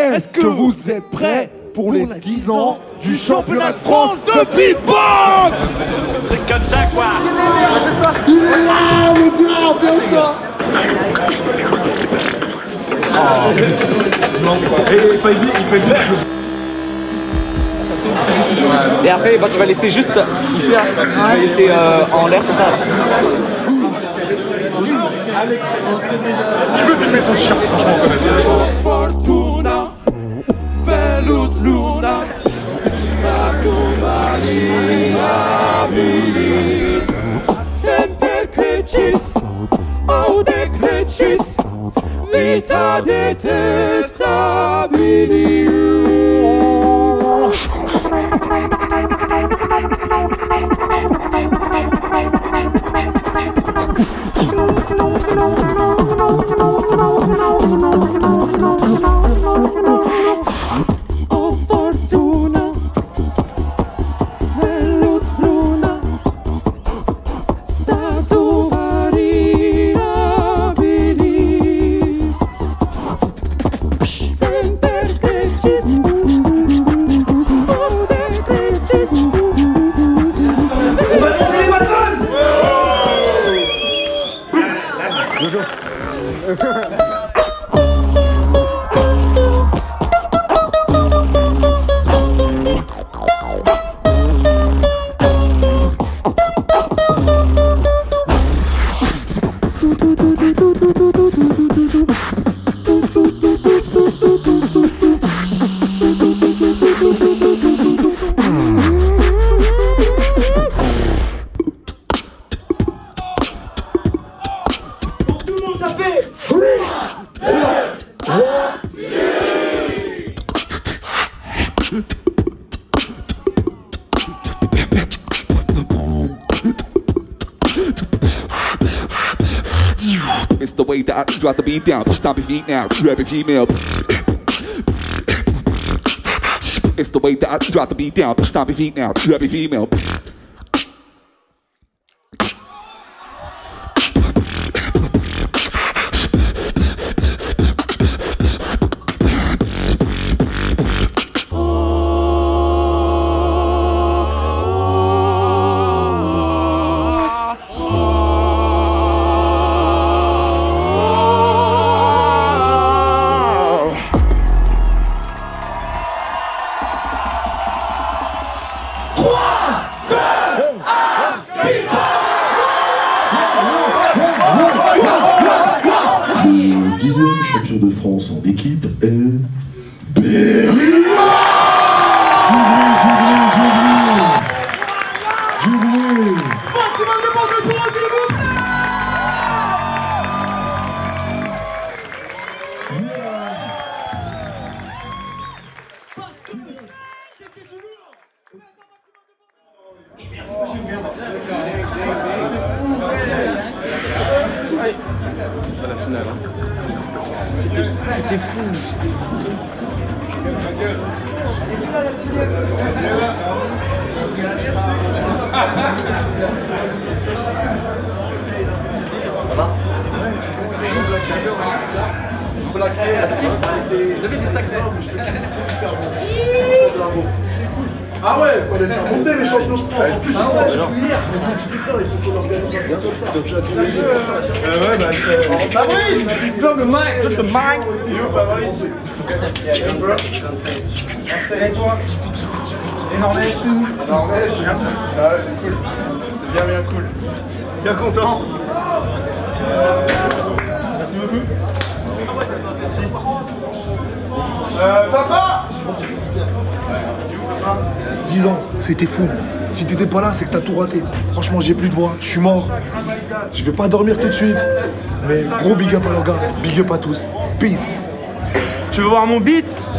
Est-ce que vous êtes prêts pour les 10 ans du championnat de France de beatbox? C'est comme ça quoi. C'est ça. Ah, mais bien ça. Non, il fait bien. Et après, bah, tu vas laisser juste ici, là. Tu vas laisser en l'air comme ça. Tu peux filmer son t-shirt, franchement, quand même. Fortuna, velut luna, statum variabilis, semper crecis, aude crecis, vita detestabilis. Oh fortuna, velut luna, statum variabilis, semper crecis, aude crecis. On va danser les Wattles. Tout le monde ça fait. It's the way that I drop the beat down. Stomp your feet now. Grab your female. It's the way that I drop the beat down. Stomp your feet now. Grab your female. Le 10e champion de France en équipe est Berima. Maximum de monde de points, s'il vous plaît. Parce que c'était du lourd. À la finale. Hein. C'était fou. Ça va? Vous avez des sacs? Ah ouais, il fallait faire monter les champions de France. En plus, hier, je me suis dit, putain, il faut qu'on organise un truc comme ça. Ouais, bah, Fabrice! Drop the mic, drop the mic! Il est où, Fabrice? Et toi? Énormèche. Énormèche. Merci. Ah ouais, c'est cool. C'est bien cool. Bien content. Merci beaucoup. Merci. Fafa! 10 ans, c'était fou. Si t'étais pas là, c'est que t'as tout raté. Franchement, j'ai plus de voix, je suis mort. Je vais pas dormir tout de suite. Mais gros big up à leurs gars, big up à tous. Peace. Tu veux voir mon beat?